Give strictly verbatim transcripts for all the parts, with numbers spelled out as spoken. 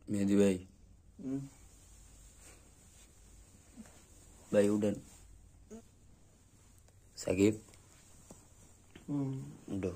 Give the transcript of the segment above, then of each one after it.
मेहदी भाई भाई उड़न साकिब उड़ो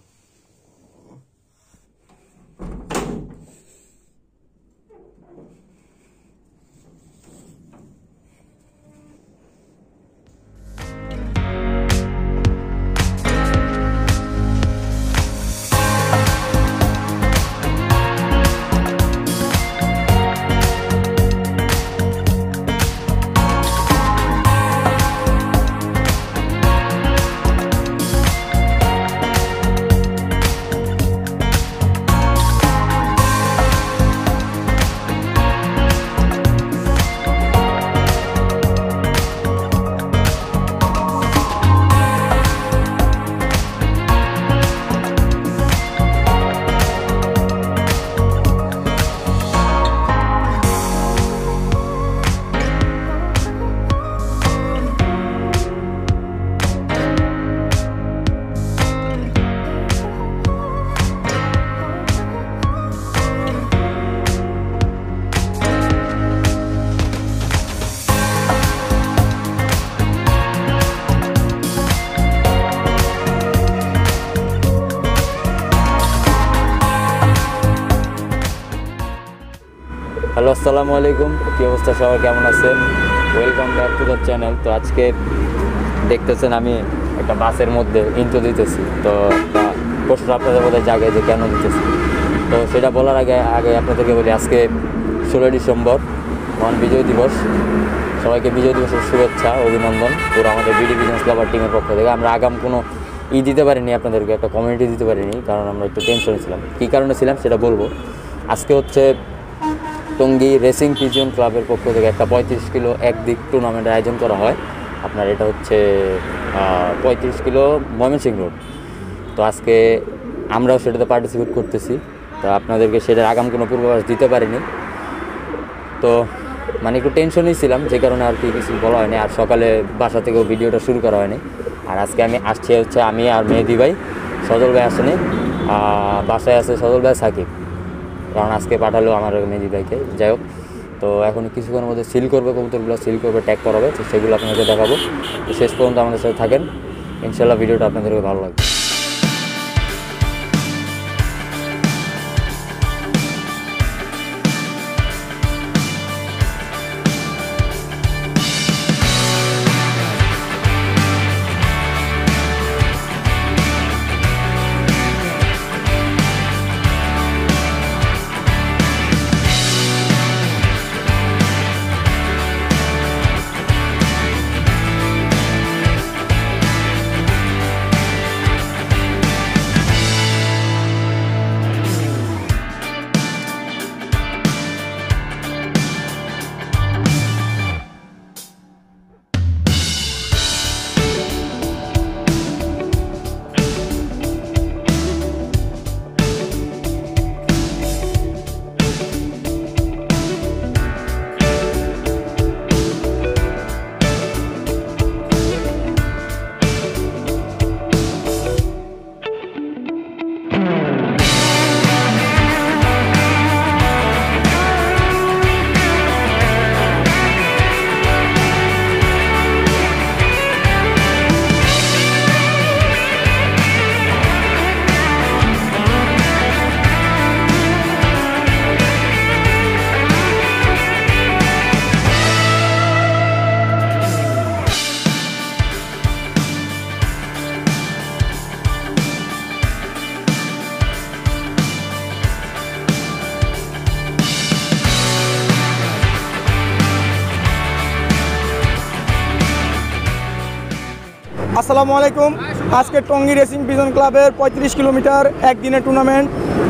হ্যালো আসসালামু আলাইকুম কি অবস্থা সবার কেমন আছেন welcome back to the channel তো আজকে দেখতেছেন আমি একটা বাসের মধ্যে ইন্ট্রো দিতেছি তো একটা প্রশ্ন আপনাদের মধ্যে জাগে যে কেন দিতেছি তো সেটা বলার আগে আগে আপনাদেরকে বলি আজকে ষোলোই ডিসেম্বর মহান বিজয় দিবস সবাইকে বিজয় দিবসের শুভেচ্ছা অভিনন্দন পুরো আমাদের বিডি বিজনেস ক্লাব টিমের পক্ষ থেকে আমরা আগাম কোনো ই দিতে পারিনি আপনাদেরকে একটা কমিউনিটি দিতে পারিনি কারণ আমরা একটু টেনশনে ছিলাম কী কারণে ছিলাম সেটা বলবো আজকে হচ্ছে টঙ্গী রেসিং পিজিয়ন ক্লাবের পক্ষ থেকে একটা পঁয়ত্রিশ কিলো একদিক টুর্নামেন্টের আয়োজন করা হয় আপনার এটা হচ্ছে পঁয়ত্রিশ কিলো ময়মনসিংহ রোড তো আজকে আমরাও সেটাতে পার্টিসিপেট করতেছি তো আপনাদেরকে সেটার আগাম কোনো পূর্বাভাস দিতে পারিনি তো মানে একটু টেনশনই ছিলাম যে কারণে আর কি কিছু বলা হয়নি আর সকালে বাসা থেকেও ভিডিওটা শুরু করা হয়নি আর আজকে আমি আসছি হচ্ছে আমি আর মেহেদি ভাই সজল ভাই আসেনি বাসায় আছে সজল ভাই সাকিব কারণ আজকে পাঠালো আমার মেহেদি ভাইকে যাই হোক তো এখন কিছুক্ষণের মধ্যে সিল করবে কবুতরগুলো সিল করবে ট্যাগ করাবে তো সেগুলো আপনাদের দেখাবো তো শেষ পর্যন্ত আমাদের সাথে থাকেন ইনশাল্লাহ ভিডিওটা আপনাদেরকে ভালো লাগবে আসসালামু আলাইকুম আজকে টঙ্গী রেসিং পিজন ক্লাবের পঁয়ত্রিশ কিলোমিটার একদিনের টুর্নামেন্ট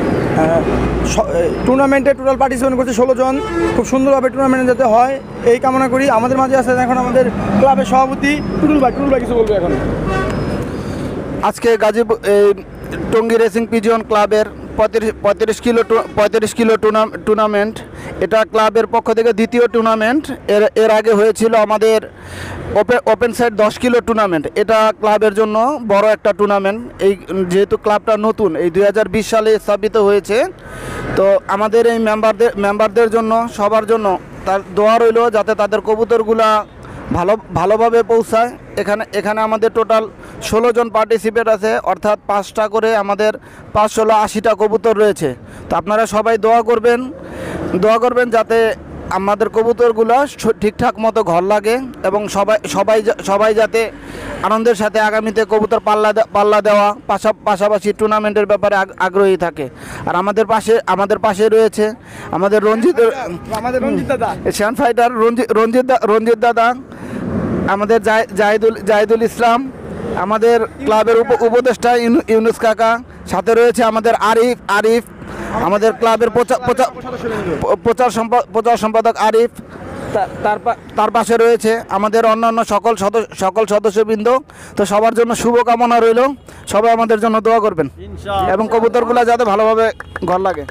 টুর্নামেন্টে টোটাল পার্টিসিপেট করছে ষোলো জন খুব সুন্দরভাবে টুর্নামেন্টে যেতে হয় এই কামনা করি আমাদের মাঝে আছে এখন আমাদের ক্লাবের সভাপতি টুটুল ভাই টুটুল ভাই কিছু বলবে এখন আজকে গাজীপুর টঙ্গী রেসিং পিজন ক্লাবের পঁয়ত্রিশ পঁয়ত্রিশ কিলো পঁয়ত্রিশ কিলো টুর্নামেন্ট এটা ক্লাবের পক্ষ থেকে দ্বিতীয় টুর্নামেন্ট। এর এর আগে হয়েছিল আমাদের ওপেন ওপেন সাইড দশ কিলো টুর্নামেন্ট। এটা ক্লাবের জন্য বড় একটা টুর্নামেন্ট। এই যেহেতু ক্লাবটা নতুন, এই দুই হাজার বিশ সালে স্থাপিত হয়েছে, তো আমাদের এই মেম্বারদের মেম্বারদের জন্য সবার জন্য তার দোয়া রইল যাতে তাদের কবুতরগুলা ভালো ভালোভাবে পৌঁছায়। এখানে এখানে আমাদের টোটাল ষোলো জন পার্টিসিপেট আছে, অর্থাৎ পাঁচটা করে আমাদের পাঁচ ষোলো আশিটা কবুতর রয়েছে। তো আপনারা সবাই দোয়া করবেন দোয়া করবেন যাতে আমাদের কবুতরগুলো ঠিকঠাক মতো ঘর লাগে এবং সবাই সবাই সবাই যাতে আনন্দের সাথে আগামীতে কবুতর পাল্লা পাল্লা দেওয়া পাশা পাশাপাশি টুর্নামেন্টের ব্যাপারে আগ্রহী থাকে। আর আমাদের পাশে আমাদের পাশে রয়েছে আমাদের রঞ্জিত আমাদের রঞ্জিত দাদা, শ্যান ফাইটার রঞ্জিত রঞ্জিত রঞ্জিত দাদা, আমাদের জাহিদুল জাহিদুল ইসলাম, আমাদের ক্লাবের উপ উপদেষ্টা ইউনুস কাকা, সাথে রয়েছে আমাদের আরিফ আরিফ আমাদের ক্লাবের প্রচার প্রচার সম্পাদক আরিফ, তার তার পাশে রয়েছে আমাদের অন্যান্য সকল সদস্য সকল সদস্যবৃন্দ। তো সবার জন্য শুভকামনা রইল, সবাই আমাদের জন্য দোয়া করবেন এবং কবুতরগুলো যাতে ভালোভাবে ঘর লাগে।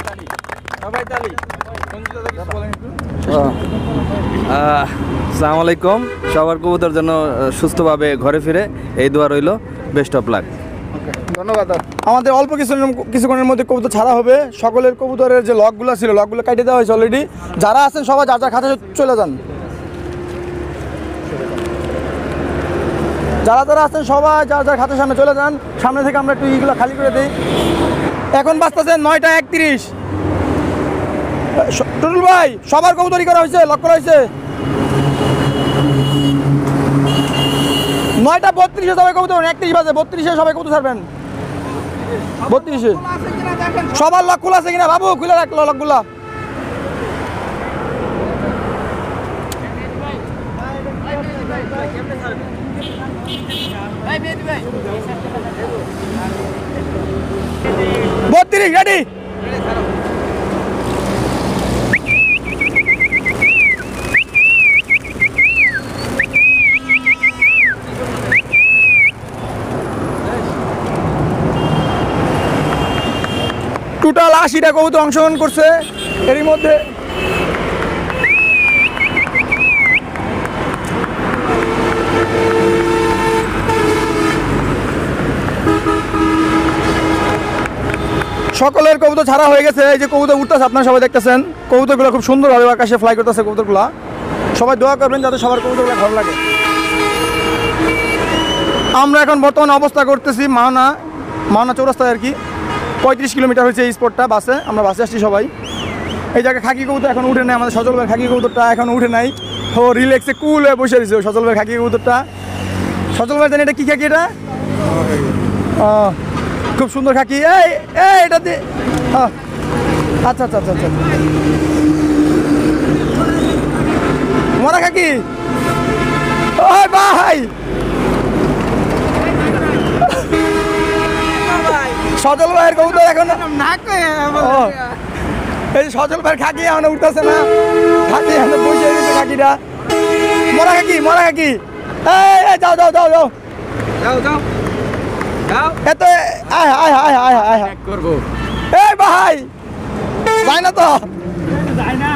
আসসালামু আলাইকুম, সবার কবুতর যেন সুস্থভাবে ঘরে ফিরে এই দোয়া রইল। Best of luck. ধন্যবাদ। আমাদের অল্প কিছু কিছুক্ষণের মধ্যে কবুতর ছাড়া হবে। সকলের কবুতরের যে লকগুলো ছিল লকগুলো কাটিয়ে দেওয়া হয়েছে অলরেডি। যারা আছেন সবাই যার যার খাতে চলে যান, যারা যারা আছেন সবাই যার যার খাতের সামনে চলে যান। সামনে থেকে আমরা একটু ইগুলো খালি করে দিই। এখন বাজতেছে নয়টা একত্রিশ। টুটুল ভাই, সবার কবুতরই করা হয়েছে, লক করা হয়েছে। নয়টা বত্রিশে সবাই কবুতর, একত্রিশ বাজে, বত্রিশে সবাই কবুতর ছাড়বেন। বত্রিশে সবার লক খোলা আছে কিনা বাবু, খুলে রাখলো লকগুলা। বত্রিশ রেডি। টোটাল আশিটা কবুতর অংশগ্রহণ করছে। এরই মধ্যে সকলের কবুতর ছাড়া হয়ে গেছে। এই যে কবুতর উঠতেছে আপনারা সবাই দেখতেছেন, কবুতরগুলো খুব সুন্দরভাবে আকাশে ফ্লাই করতেছে কবুতরগুলো। সবাই দোয়া করবেন যাতে সবার কবুতরগুলো ভালো লাগে। আমরা এখন বর্তমানে অবস্থা করতেছি মাওনা মাওনা চৌরাস্তায় আর কি। পঁয়ত্রিশ কিলোমিটার হয়েছে এই স্পটটা বাসে, আমরা বাসে আসছি সবাই। এই জায়গায় খাকি কবুতর এখন উঠে নেই, আমাদের সজল ভাই খাকি কবুতরটা এখন উঠে নাই। ও রিল্যাক্সে কুল হয়ে বসে দিয়েছে সজল ভাই খাকি কবুতরটা। সজল ভাই জানি এটা কী খাকি? এটা খুব সুন্দর খাকি। এই এই এটা দিয়ে আচ্ছা আচ্ছা আচ্ছা আচ্ছা মরা খাকি। ওই ভাই সজল ভাইয়ের কবুতর এখন এই সজল ভাইয়ের খাকি এখন উঠতেছে না, খাকি এখন বসে দিচ্ছে খাকিটা। মরা খাকি মরা খাকি। এই যাও যাও যাও যাও যাও যাও এত আয় আয় আয় আয় আয় করবো। এই ভাই যায় না তো, যায় না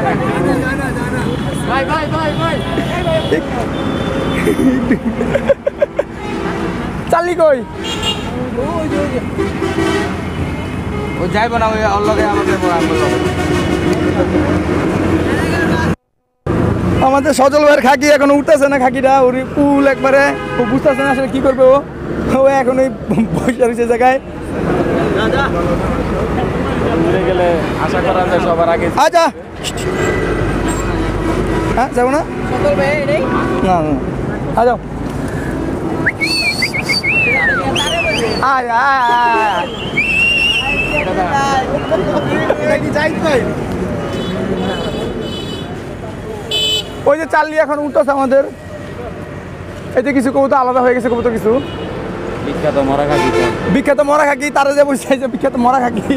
ভাই ভাই ভাই ভাই চালি কই ও যাইব না, ওই অল্লগে আমাদের আমাদের সজল ভাইয়ের খাকি এখন উঠতেছে না, খাকিটা ওর কুল একবারে ও বুঝতেছে না আসলে কি করবে। ও ও এখন ওই বসে রয়েছে জায়গায়। গেলে আশা করা যায় সবার আগে। আচ্ছা হ্যাঁ যাবো না না না আ যাও। আয় আয় ওই যে চাল্লি এখন উঠতেছে আমাদের। এই যে কিছু কবুতর আলাদা হয়ে গেছে, কবুতর কিছু বিখ্যাত মরা খাকি। বিখ্যাত মরা খাকি তারা যে বসে বিখ্যাত মরা খাকি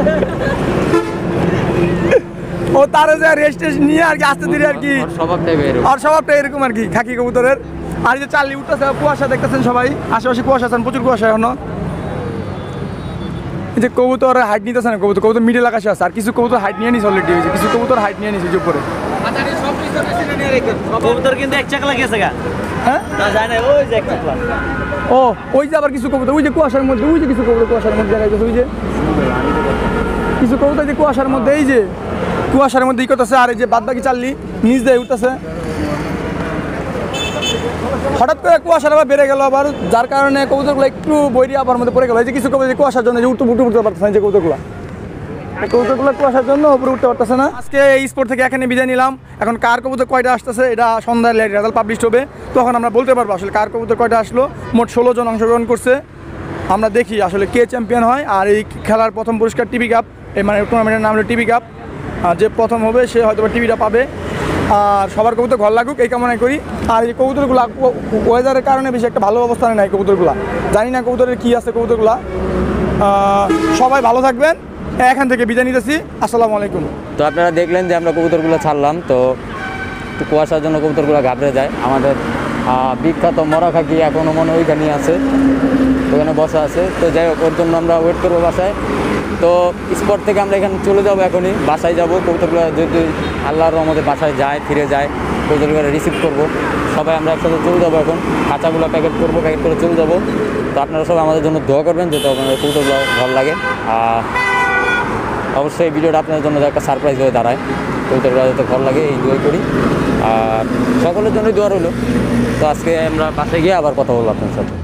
ও তারা যে রেস্ট টেস্ট নিয়ে আর কি আস্তে ধীরে আর কি আর স্বভাবটা এরকম আর কি খাকি কবুতরের। আর যে চাল্লি উঠতেছে, কুয়াশা দেখতেছেন সবাই, আশেপাশে কুয়াশা আছেন, প্রচুর কুয়াশা এখনো। এই যে কবুতর হাইট নিতেছে না, কবুতর কবুতর মিডিল আকাশে আছে, আর কিছু কবুতর হাইট নিয়ে নিছে অলরেডি, হয়েছে কিছু কবুতর হাইট নিয়ে নিছে যে উপরে। কবুতর কিন্তু এক চাকা লাগিয়েছে গা, হ্যাঁ তা যায় না, ওই যে এক চাকা। ও ওই যে আবার কিছু কবুতর ওই যে কুয়াশার মধ্যে, ওই যে কিছু কবুতর কুয়াশার মধ্যে দেখা যাচ্ছে, ওই যে কিছু কবুতর যে কুয়াশার মধ্যে, এই যে কুয়াশার মধ্যে ই করতেছে, আর এই যে বাদ বাকি চাললি নিচ দিয়ে উঠতেছে। হঠাৎ করে কুয়াশার আবার বেড়ে গেল আবার, যার কারণে কবুতরগুলো একটু বইরি আবার মধ্যে পড়ে গেল। এই যে কিছু কবুতর যে কুয়াশার জন্য যে উঠতে উঠতে উঠতে পারতেছে না, যে কবুতরগুলো এই কবুতরগুলো কুয়াশার জন্য উপরে উঠতে পারতেছে না। আজকে এই স্পোর্ট থেকে এখানে বিদায় নিলাম। এখন কার কবুতর কয়টা আসতেছে এটা সন্ধ্যায় রেজাল্ট পাবলিশ হবে, তখন আমরা বলতে পারবো আসলে কার কবুতর কয়টা আসলো। মোট ষোলো জন অংশগ্রহণ করছে, আমরা দেখি আসলে কে চ্যাম্পিয়ন হয়। আর এই খেলার প্রথম পুরস্কার টিভি কাপ, এই মানে টুর্নামেন্টের নাম হলো টিভি কাপ। আর যে প্রথম হবে সে হয়তো টিভিটা পাবে। আর সবার কবুতর ঘর লাগুক এই কামনাই করি। আর এই কবুতরগুলো ওয়েদারের কারণে বেশি একটা ভালো অবস্থানে নাই কবুতরগুলো, জানি না কবুতরের কী আছে কবুতরগুলো। সবাই ভালো থাকবেন, এখান থেকে বিদায় নিতেছি, আসসালামু আলাইকুম। তো আপনারা দেখলেন যে আমরা কবুতরগুলো ছাড়লাম, তো একটু কুয়াশার জন্য কবুতরগুলো ঘাবড়ে যায়। আমাদের আহ, বিখ্যাত মরা খাকি এখনও মনে ওইখানে আছে, ওখানে বসা আছে। তো যাই হোক, ওর জন্য আমরা ওয়েট করবো বাসায়। তো স্পট থেকে আমরা এখানে চলে যাবো, এখনই বাসায় যাব। কবুতরগুলো যদি আল্লাহর রহমতে বাসায় যায়, ফিরে যায়, কবুতরগুলো রিসিভ করবো। সবাই আমরা একসাথে চলে যাবো, এখন খাঁচাগুলো প্যাকেট করবো, প্যাকেট করে চলে যাবো। তো আপনারা সবাই আমাদের জন্য দোয়া করবেন যাতে আপনাদের কবুতরগুলো ভালো লাগে। আর অবশ্যই এই ভিডিওটা আপনাদের জন্য একটা সারপ্রাইজ হয়ে দাঁড়ায়, কবুতরগুলো যাতে ভালো লাগে এই দোয়া করি। আর সকলের জন্যই দোয়া রইল। তো আজকে আমরা বাসায় গিয়ে আবার কথা বলবো আপনার সাথে।